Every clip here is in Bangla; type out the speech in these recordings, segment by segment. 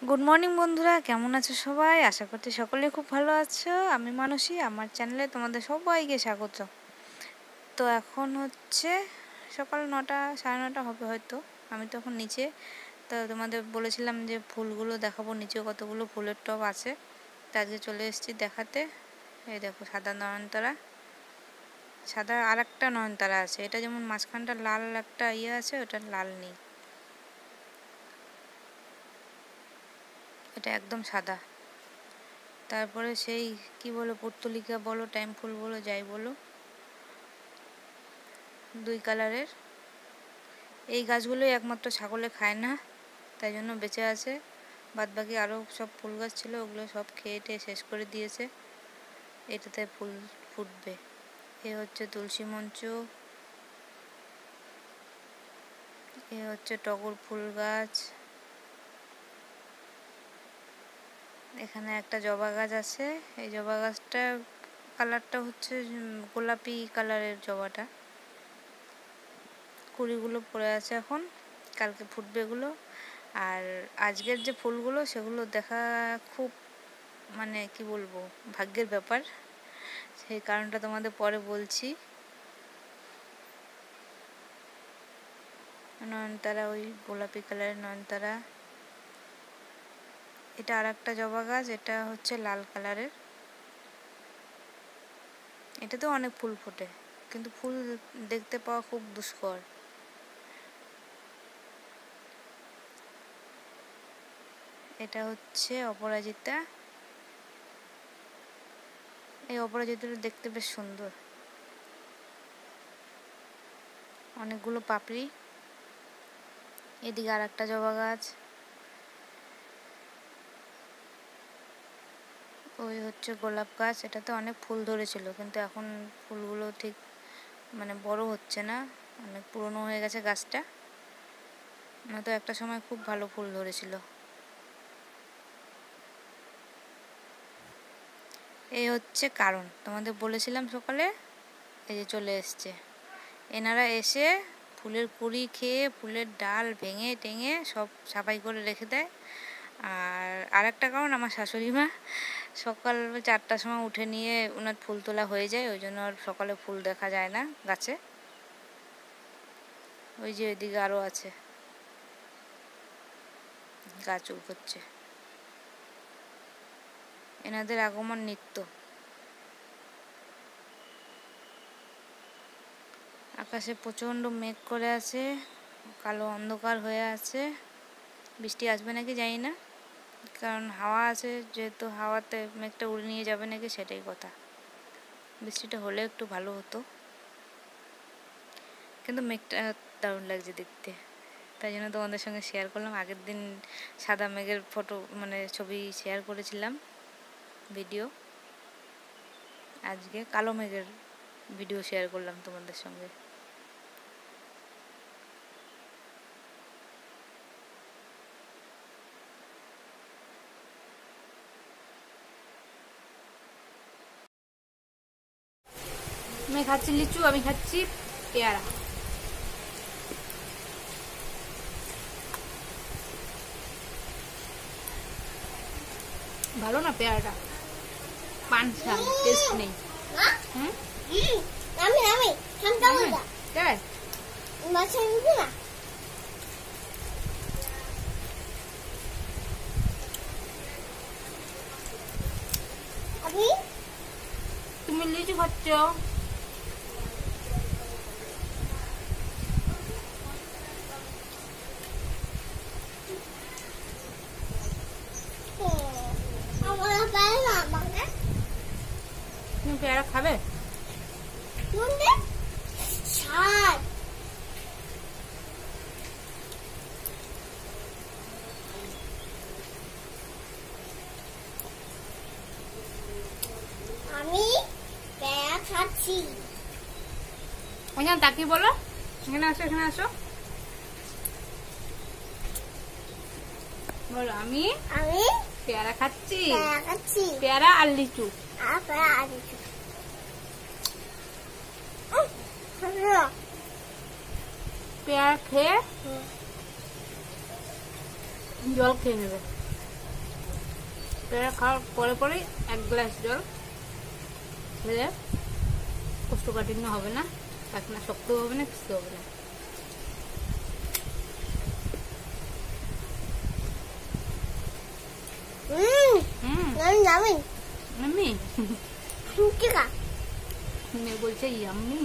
গুড মর্নিং বন্ধুরা, কেমন আছো সবাই? আশা করছি সকলে খুব ভালো আছো। আমি মানসী, আমার চ্যানেলে তোমাদের সবাইকে স্বাগত। তো এখন হচ্ছে সকাল 9টা, 9:30 হবে হয়তো। আমি তো এখন নিচে, তো তোমাদের বলেছিলাম যে ফুলগুলো দেখাবো, নিচে কতগুলো ফুলের টব আছে, তো আজকে চলে এসেছি দেখাতে। এই দেখো সাদা নয়নতারা, সাদা আর একটা নয়নতারা আছে। এটা যেমন মাঝখানটা লাল একটা ইয়ে আছে, ওটা লাল নেই, এটা একদম সাদা। তারপরে সেই কি বলো, পর্তুলিকা বলো, টাইম ফুল বলো, যাই বলো, 2 কালারের। এই গাছগুলোই একমাত্র ছাগলে খায় না, তাই জন্য বেঁচে আছে। বাদবাকি আরও সব ফুল গাছ ছিল, ওগুলো সব খেয়ে টেয়ে শেষ করে দিয়েছে। এটাতে ফুল ফুটবে। এ হচ্ছে তুলসী মঞ্চ, এ হচ্ছে টগর ফুল গাছ, এখানে একটা জবা গাছ আছে। এই জবা গাছটা কালারটা হচ্ছে গোলাপি কালারের জবাটা। কুড়িগুলো পড়ে আছে এখন, কালকে ফুটবে এগুলো। আর আজকের যে ফুলগুলো সেগুলো দেখা খুব মানে কি বলবো, ভাগ্যের ব্যাপার। সেই কারণটা তোমাদের পরে বলছি। নয়নতারা, ওই গোলাপি কালারের নয়নতারা। এটা আর একটা জবা গাছ, এটা হচ্ছে লাল কালারের। এটাতেও অনেক ফুল ফোটে, কিন্তু ফুল দেখতে পাওয়া খুব দুষ্কর। এটা হচ্ছে অপরাজিতা। এই অপরাজিতাটা দেখতে বেশ সুন্দর, অনেকগুলো পাপড়ি। এদিকে আর একটা জবা গাছ। ওই হচ্ছে গোলাপ গাছ, এটাতে অনেক ফুল ধরেছিল, কিন্তু এখন ফুলগুলো ঠিক মানে বড় হচ্ছে না, অনেক পুরনো হয়ে গেছে গাছটা। না তো একটা সময় খুব ভালো ফুল ধরেছিল। এই হচ্ছে কারণ, তোমাদের বলেছিলাম সকালে, এই যে চলে এসছে। এনারা এসে ফুলের কুড়ি খেয়ে ফুলের ডাল ভেঙে টেঙে সব সাফাই করে রেখে দেয়। আর আরেকটা কারণ, আমার শাশুড়ি মা সকাল 4টার সময় উঠে নিয়ে ওনার ফুল তোলা হয়ে যায়, ওই জন্য আর সকালে ফুল দেখা যায় না গাছে। ওই যে ওইদিকে আরও আছে, গাছ উঠছে। এনাদের আগমন নিত্য। আকাশে প্রচণ্ড মেঘ করে আছে, কালো অন্ধকার হয়ে আছে। বৃষ্টি আসবে নাকি জানি না, কারণ হাওয়া আছে, যেহেতু হাওয়াতে মেঘটা উড়ে নিয়ে যাবে নাকি সেটাই কথা। বৃষ্টিটা হলে একটু ভালো হতো, কিন্তু মেঘটা দারুণ লাগছে দেখতে, তাই জন্য তোমাদের সঙ্গে শেয়ার করলাম। আগের দিন সাদা মেঘের ফটো মানে ছবি শেয়ার করেছিলাম, ভিডিও। আজকে কালো মেঘের ভিডিও শেয়ার করলাম তোমাদের সঙ্গে। আমি খাচ্ছি লিচু, আমি খাচ্ছি পেয়ারা। ভালো না পেয়ারাটা, পান ছাল, টেস্ট নেই। তুমি লিচু খাচ্ছ? তুমি পেয়ারা খাবে? আমি পেয়ারা খাচ্ছি। ওখানে তাকিয়ে বলো, এখানে আসো, এখানে আসো, বলো আমি পেয়ারা খাচ্ছি। পেয়ারা আর লিচু। পেয়ারা খেয়ে জল খেয়ে নেবে। পেয়ারা খাওয়ার পরে পরেই 1 গ্লাস জল খেলে কোষ্ঠকাঠিন্য হবে না, পায়খানা শক্ত হবে না, কিছু হবে না। Yummy. Mummy Chica. মেয়ে বলছে yummy.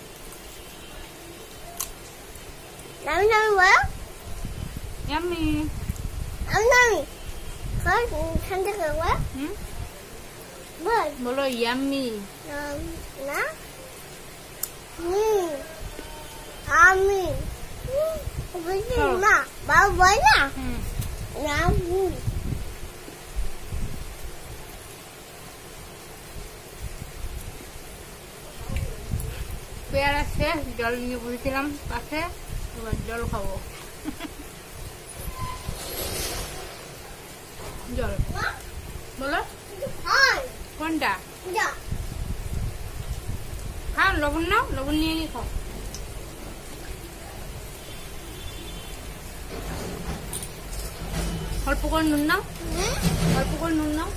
Yummy what? Yummy Yummy. Can you go what? What? বলো yummy. Na? Yummy. What is ma? Baba na? Yummy. পেয়ারা শেষ, জল নিয়ে বসেছিলাম পাশে, এবার জল খাবো। জল বলো Hi. কোনটা Yeah. খাও, লবণ নাও, লবণ নিয়ে নিয়ে খাও। অল্প করে নুন নাও, অল্প করে নুন নাও।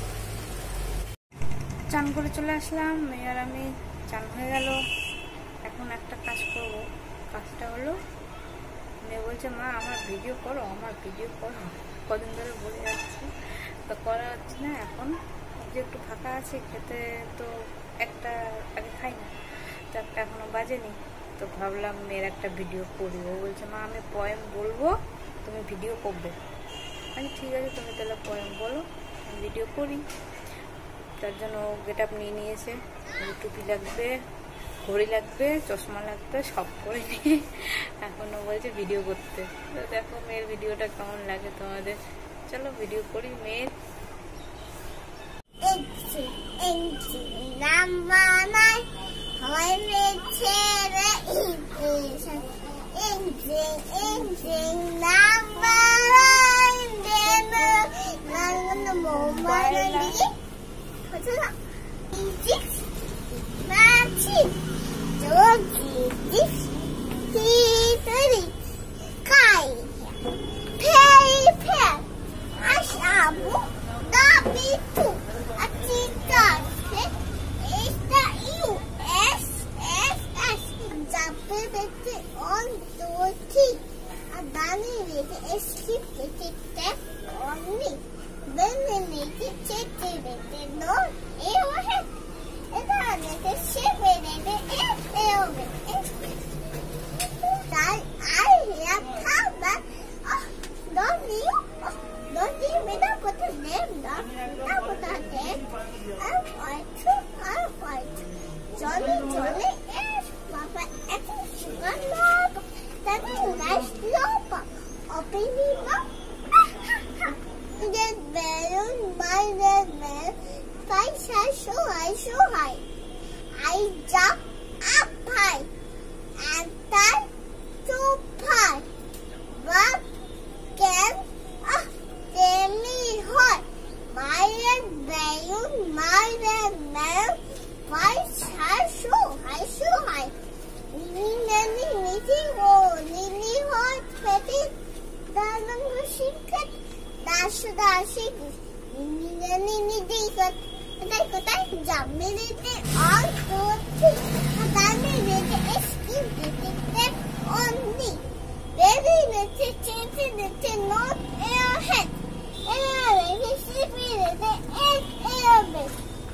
চান করে চলে আসলাম, মেয়ে আর আমি। চান হয়ে গেল, এখন একটা কাজ করব। কাজটা হলো, মেয়ে বলছে মা আমার ভিডিও করো, আমার ভিডিও করো। কদিন ধরে বলে যাচ্ছে, তো করা হচ্ছে না। এখন যে একটু ফাঁকা আছে, খেতে তো একটা আগে খাই না, তো একটা এখনো বাজেনি, তো ভাবলাম মেয়ের একটা ভিডিও করি। ও বলছে মা আমি পয়েম বলবো, তুমি ভিডিও করবে। আমি ঠিক আছে, তুমি তাহলে পয়েম বলো, আমি ভিডিও করি। তার জন্য গেট আপ নিয়ে নিয়েছে, টুপি লাগবে, ঘড়ি লাগবে, চশমা লাগবে, সব করে নিয়ে এখনও বলছে ভিডিও করতে। তো দেখো মেয়ের ভিডিওটা কেমন লাগে তোমাদের। চলো ভিডিও করি মেয়ের। Number 9. Engine number 9. What's that? Six. Matching. This. Three. Kai. Paper. Ashabu. Dabitu. Atika. On the key. A bunny with a skip tap on me. Then they make it check it. No, airhead. And I let it ship with it. I have come back. Oh, don't you? Don't you? We don't put a name down. Not put a name. I'll fight. Johnny is Papa Apple Sugar Lob. That is nice lob. Open me up. That balloon by that man. Fight so high. I jump up high and tie to pie. But can tell me hot. My balloon, my man. Why so high? Nini hot petty. Doesn't go secret. Dash. Nini digot. And I got that jump minute on to tea. And then with the escape detected on me. Very little not airhead. And I sleeping in the airbase.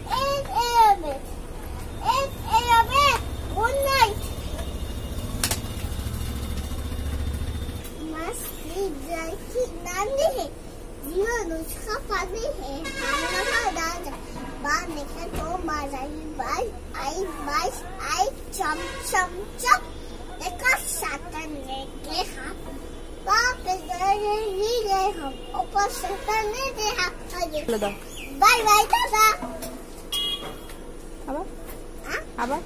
Good night. Must be the nani hai. Zero nuska pani hai. Hamara dad. Ba nikhe to I chum. Eka Satan leke hat. Ba pe gare hi gaye hum. Upar Satan ne deha. Bye tata. আবার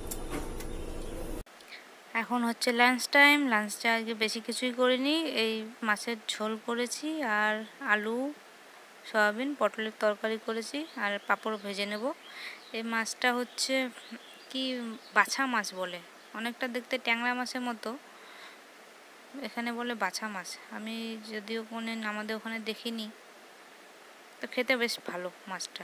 এখন হচ্ছে লাঞ্চ টাইম। লাঞ্চটা আজকে বেশি কিছুই করিনি, এই মাছের ঝোল করেছি আর আলু সয়াবিন পটলের তরকারি করেছি আর পাঁপড় ভেজে নেব। এই মাছটা হচ্ছে কি বাছা মাছ বলে, অনেকটা দেখতে ট্যাংরা মাছের মতো, এখানে বলে বাছা মাছ। আমি যদিও আমাদের ওখানে দেখিনি, তো খেতে বেশ ভালো মাছটা।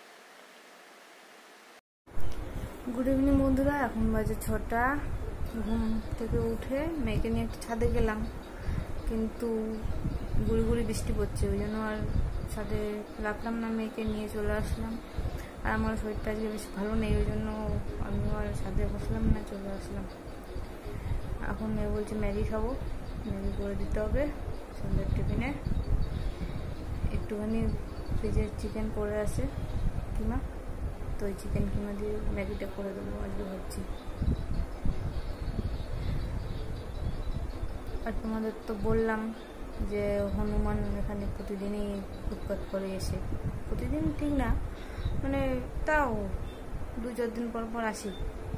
গুড ইভিনিং বন্ধুরা, এখন বাজে 6টা। ঘুম থেকে উঠে মেয়েকে নিয়ে একটু ছাদে গেলাম, কিন্তু গুড়ি গুড়ি বৃষ্টি পড়ছে, ওই জন্য আর ছাদে রাখলাম না, মেয়েকে নিয়ে চলে আসলাম। আর আমার শরীরটা আজকে বেশ ভালো নেই, ওই জন্য আমিও আর ছাদে বসলাম না, চলে আসলাম। এখন মেয়ে বলছে ম্যাগি খাবো, ম্যাগি করে দিতে হবে সন্ধ্যের টিফিনে। একটুখানি ফ্রিজের চিকেন পড়ে আছে কিমা, তো ওই চিকেন কিমা দিয়ে ম্যাগিটা করে দেবো আজকে ভাবছি। আর তোমাদের তো বললাম যে হনুমান এখানে প্রতিদিনই উৎপাত করে এসে, প্রতিদিন ঠিক না, মানে তাও 2-4 দিন পর পর আসি।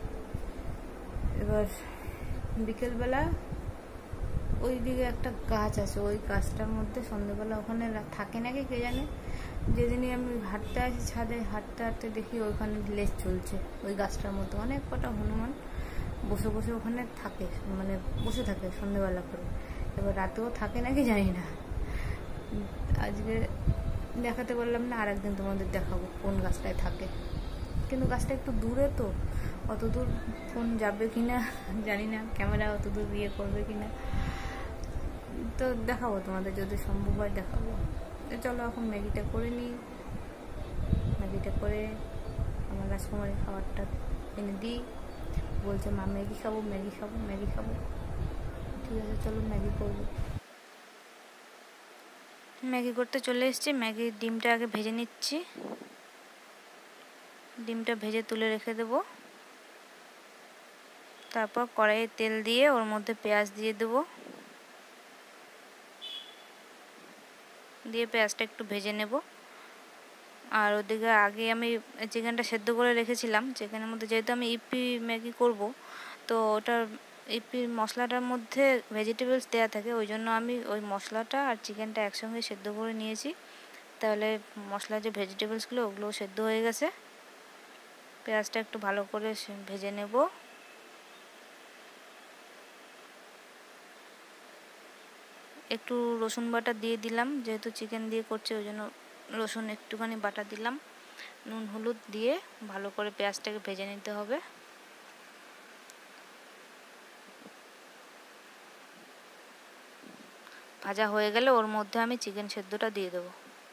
এবার বিকেলবেলা ওই দিকে একটা গাছ আছে, ওই গাছটার মধ্যে সন্ধ্যেবেলা ওখানে থাকে নাকি কে জানে, যেদিনই আমি হাঁটতে আসি ছাদে, হাঁটতে হাঁটতে দেখি ওইখানে লেজ চলছে ওই গাছটার মধ্যে। অনেক কটা হনুমান বসে বসে ওখানে থাকে, মানে বসে থাকে সন্ধ্যেবেলা করে। এবার রাতেও থাকে নাকি জানি না, আজকে দেখাতে পারলাম না, আর একদিন তোমাদের দেখাবো কোন গাছটায় থাকে। কিন্তু গাছটা একটু দূরে, তো অত দূর ফোন যাবে কিনা জানি না, ক্যামেরা অত দূর ইয়ে করবে কিনা, তো দেখাবো তোমাদের, যদি সম্ভব হয় দেখাবো। চলো এখন ম্যাগিটা করে নিই, ম্যাগিটা করে আমার রাজকুমারী খাবারটা এনে দিই। বলছে মা ম্যাগি খাবো, ম্যাগি খাবো, ম্যাগি খাবো। ঠিক আছে, চলো ম্যাগি করবো। ম্যাগি করতে চলে এসেছি। ম্যাগির ডিমটা আগে ভেজে নিচ্ছি, ডিমটা ভেজে তুলে রেখে দেবো। তারপর কড়াইয়ে তেল দিয়ে ওর মধ্যে পেঁয়াজ দিয়ে দেবো, দিয়ে পেঁয়াজটা একটু ভেজে নেব। আর ওদিকে আগে আমি চিকেনটা সেদ্ধ করে রেখেছিলাম, চিকেনের মধ্যে যেহেতু আমি ইপি ম্যাগি করব, তো ওটার ইপির মশলাটার মধ্যে ভেজিটেবলস দেওয়া থাকে, ওই জন্য আমি ওই মশলাটা আর চিকেনটা একসঙ্গে সেদ্ধ করে নিয়েছি। তাহলে মশলার যে ভেজিটেবলসগুলো ওগুলো সেদ্ধ হয়ে গেছে। পেঁয়াজটা একটু ভালো করে ভেজে নেব। একটু রসুন বাটা দিয়ে দিলাম, যেহেতু চিকেন দিয়ে করছে ওই জন্য রসুন একটুখানি বাটা দিলাম। নুন হলুদ দিয়ে ভালো করে পেঁয়াজটাকে ভেজে নিতে হবে। ভাজা হয়ে গেলে ওর মধ্যে আমি চিকেন সেদ্ধটা দিয়ে দেবো।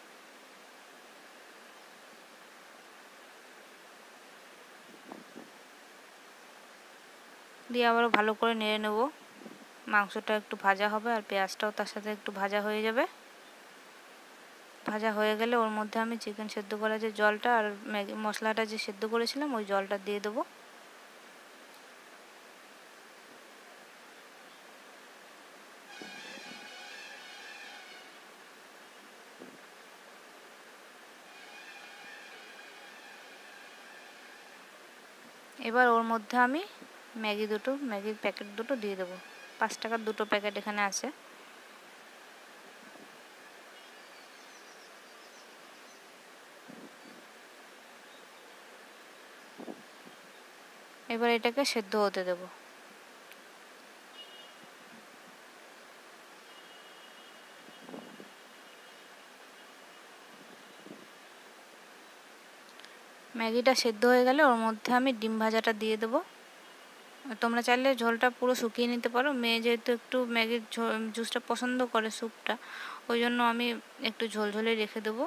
দিয়ে আবারও ভালো করে নেড়ে নেব। মাংসটা একটু ভাজা হবে আর পেঁয়াজটাও তার সাথে একটু ভাজা হয়ে যাবে। ভাজা হয়ে গেলে ওর মধ্যে আমি চিকেন সেদ্ধ করা যে জলটা আর ম্যাগি মশলাটা যে সেদ্ধ করেছিলাম ওই জলটা দিয়ে দেবো। এবার ওর মধ্যে আমি ম্যাগির প্যাকেট দুটো দিয়ে দেবো। 5 টাকার 2টো প্যাকেট এখানে আছে। এবার এটাকে সেদ্ধ হতে দেব। ম্যাগিটা সেদ্ধ হয়ে গেলে ওর মধ্যে আমি ডিম ভাজাটা দিয়ে দেবো। তোমরা চাইলে ঝোলটা পুরো শুকিয়ে নিতে পারো, মেয়ে যেহেতু একটু ম্যাগির জুসটা পছন্দ করে, স্যুপটা, ওই জন্য আমি একটু ঝোলঝোলে রেখে দেবো।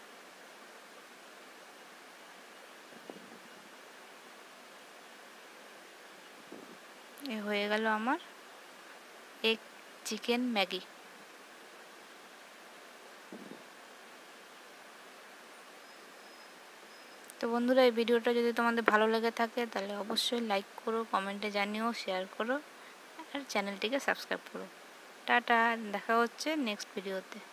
এ হয়ে গেল আমার এগ চিকেন ম্যাগি। তো বন্ধুরা, এই ভিডিওটা যদি তোমাদের ভালো লেগে থাকে তাহলে অবশ্যই লাইক করো, কমেন্টে জানিও, শেয়ার করো আর চ্যানেলটিকে সাবস্ক্রাইব করো। টাটা, দেখা হচ্ছে নেক্সট ভিডিওতে।